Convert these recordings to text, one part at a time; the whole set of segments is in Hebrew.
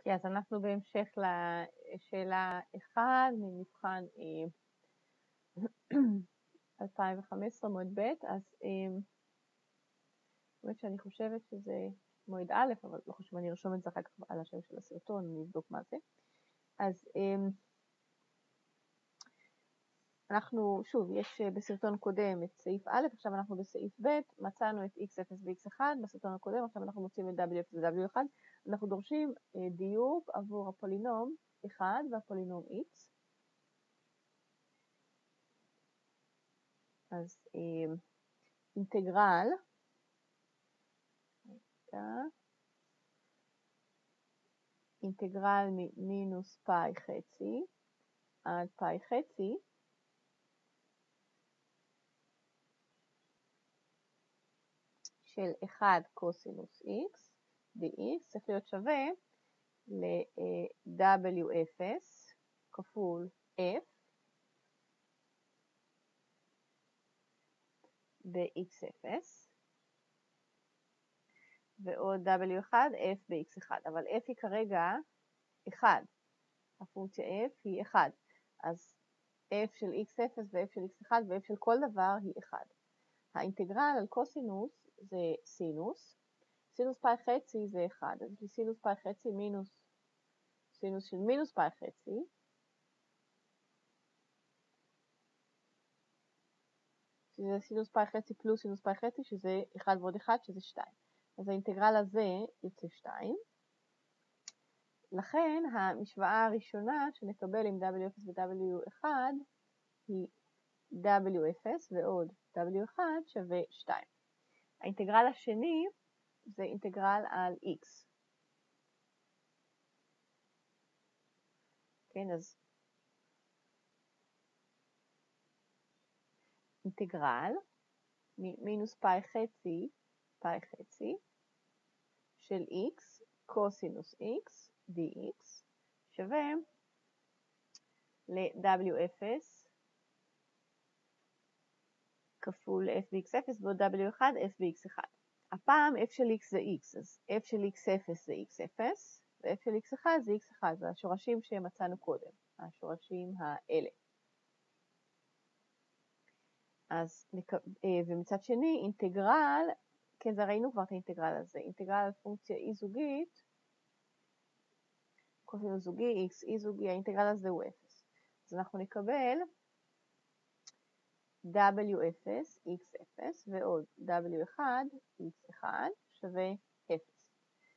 אוקיי, אז אנחנו בהמשך לשאלה 1 ממבחן 2015 מועד ב', אז באמת שאני חושבת שזה מועד א', אבל לא חשוב, אני ארשום את זה אחר כך על השם של הסרטון, אני אבדוק מה זה. אז אנחנו, שוב, יש בסרטון קודם את סעיף א', עכשיו אנחנו בסעיף ב', מצאנו את x0 ו-x1, בסרטון הקודם, עכשיו אנחנו מוצאים את w0 ו-w1, אנחנו דורשים דיוק עבור הפולינום 1 והפולינום x. אז אינטגרל, אינטגרל מינוס פאי חצי עד פאי חצי, של 1 קוסינוס x dx צריך להיות שווה ל-w0 כפול f ב-x0 ועוד w1 f ב-x1, אבל f היא כרגע 1, הפונקציה f היא 1, אז f של x0 ו-f של x1 ו-f של כל דבר היא 1. האינטגרל על קוסינוס זה סינוס, סינוס פאי חצי זה 1, אז יש לי סינוס פאי חצי מינוס סינוס של מינוס פאי חצי, שזה סינוס פאי חצי פלוס סינוס פאי חצי, שזה 1 ועוד 1, שזה 2. אז האינטגרל הזה יוצא 2. לכן המשוואה הראשונה שנקבל עם w0 ו-w1 היא w0 ועוד w1 שווה 2. האינטגרל השני זה אינטגרל על x. כן, אז אינטגרל מינוס פאי חצי של x קוסינוס x dx שווה ל-w0 כפול f ב-x0 ועוד w1 f ב-x1. הפעם f של x זה x, אז f של x0 זה x0 ו-f של x1 זה x1, זה השורשים שמצאנו קודם, השורשים האלה. אז, ומצד שני אינטגרל, כן, זה ראינו כבר את האינטגרל הזה, אינטגרל על פונקציה אי זוגית, קוסינוס זוגי, x אי זוגי, האינטגרל הזה הוא 0. אז אנחנו נקבל w0 x0 ועוד w1 x1 שווה 0.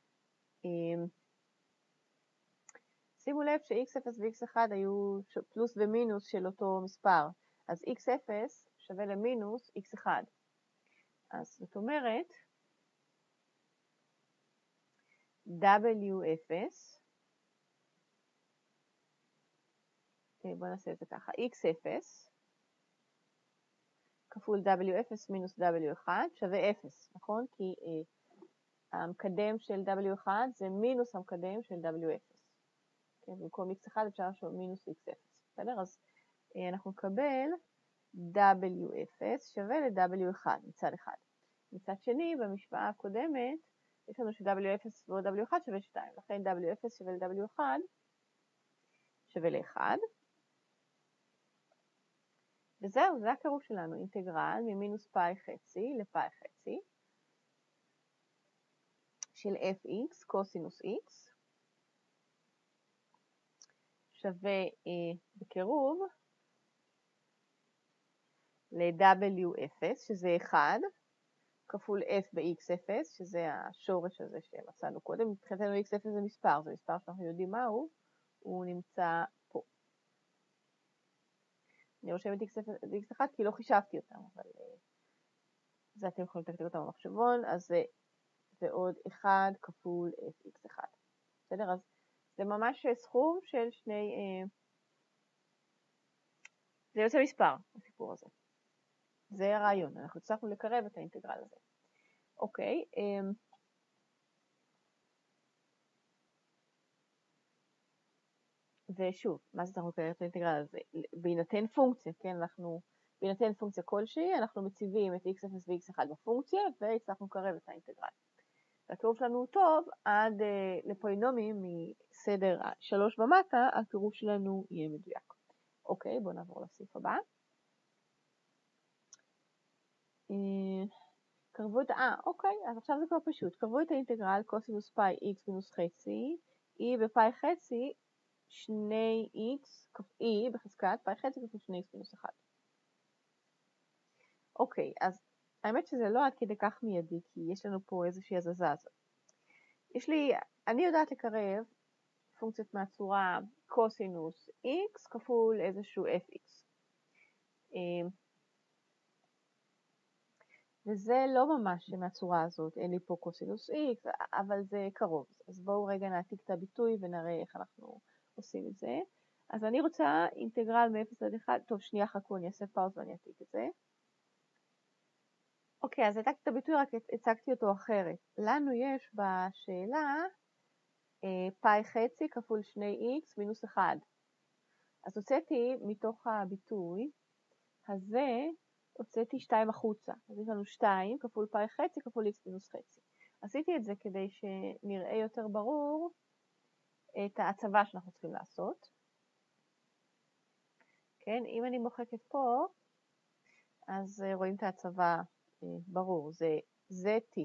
שימו לב ש-x0 ו-x1 היו פלוס ומינוס של אותו מספר, אז x0 שווה למינוס x1. אז זאת אומרת, w0, בואו נעשה את זה ככה, x0 כפול w0 מינוס w1 שווה 0, נכון? כי המקדם של w1 זה מינוס המקדם של w0. כן, במקום x1 אפשר לשאול מינוס x0. בסדר? אז אנחנו נקבל w0 שווה ל-w1 מצד אחד. מצד שני, במשוואה הקודמת, יש לנו ש-w0 ועוד w1 שווה 2. לכן w0 שווה ל-w1 שווה ל-1. וזהו, זה הקירוב שלנו, אינטגרל ממינוס פאי חצי לפאי חצי של fx קוסינוס x שווה בקירוב ל-w0 שזה 1 כפול f ב-x0 שזה השורש הזה שמצאנו קודם. מבחינתנו x0 זה מספר, זה מספר שאנחנו יודעים מהו, הוא נמצא פה. אני רושמת x1 כי לא חישבתי אותם, אבל זה אתם יכולים לתקתק אותם במחשבון, אז זה ועוד 1 כפול fx1. בסדר? אז זה ממש סכום של שני, זה יוצא מספר, הסיפור הזה. זה הרעיון, אנחנו הצלחנו לקרב את האינטגרל הזה. אוקיי. ושוב, מה זה אנחנו לקרב את האינטגרל הזה? בהינתן פונקציה, כן? בהינתן פונקציה כלשהי, אנחנו מציבים את x0 ו-x1 בפונקציה, והצלחנו לקרב את האינטגרל. הקירוב שלנו הוא טוב עד לפולינומים מסדר 3 ומטה, הקירוב שלנו יהיה מדויק. אוקיי, בואו נעבור לסעיף הבא. אוקיי, אז עכשיו זה כבר פשוט. קרבו את האינטגרל קוסינוס פאי x מינוס חצי, e בפאי חצי, 2x, e בחזקת פאי חצי כפול 2x מינוס 1. אוקיי, אז האמת שזה לא עד כדי כך מיידי, כי יש לנו פה איזושהי הזזה. אני יודעת לקרב פונקציות מהצורה קוסינוס x כפול איזשהו fx. וזה לא ממש מהצורה הזאת, אין לי פה קוסינוס x, אבל זה קרוב. אז בואו רגע נעתיק את הביטוי ונראה איך אנחנו עושים את זה. אז אני רוצה אינטגרל מ-0 עד 1, טוב שנייה חכו, אני אעשה פאוז ואני אעתיק את זה. אוקיי, אז העתקתי את הביטוי, רק הצגתי אותו אחרת. לנו יש בשאלה פאי חצי כפול 2x מינוס 1. אז הוצאתי מתוך הביטוי הזה, הוצאתי 2 החוצה. אז יש לנו 2 כפול פאי חצי כפול x מינוס חצי. עשיתי את זה כדי שנראה יותר ברור את ההצבה שאנחנו צריכים לעשות. כן, אם אני מוחקת פה, אז רואים את ההצבה ברור, זה t.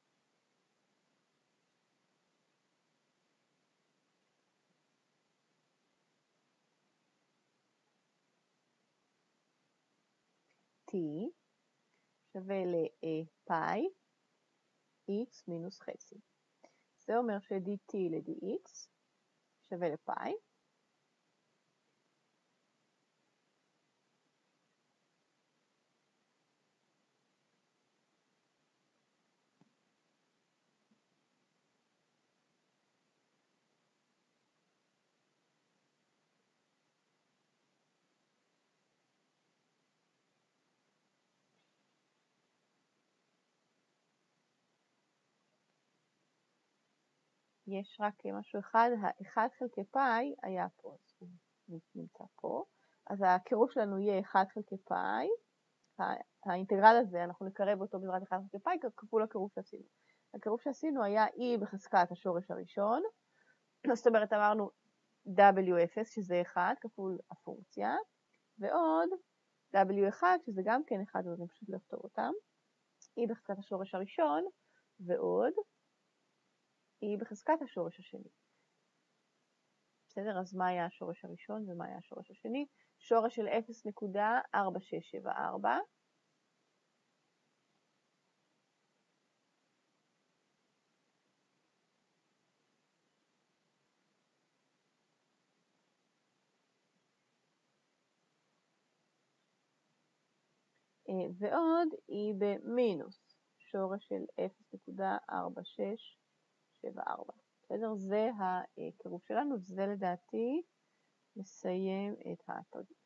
t שווה לפאי x מינוס חצי. זה אומר ש-dt ל-dx שווה לפאי. יש רק משהו אחד, ה-1 חלקי פאי היה פה, אז הוא נמצא פה. אז הקירוב שלנו יהיה 1 חלקי פאי. האינטגרל הזה, אנחנו נקרב אותו בעזרת 1 חלקי פאי כפול הקירוב שעשינו. הקירוב שעשינו היה e בחזקת השורש הראשון. זאת אומרת, אמרנו w0, שזה 1 כפול הפונקציה, ועוד w1, שזה גם כן 1, אז אני פשוט לכתוב אותם. e בחזקת השורש הראשון, ועוד e בחזקת השורש השני. בסדר, אז מה היה השורש הראשון ומה היה השורש השני? שורש של 0.4674. ועוד היא במינוס שורש של 0.4674. בסדר, זה הקירוב שלנו, וזה לדעתי מסיים את התרגיל.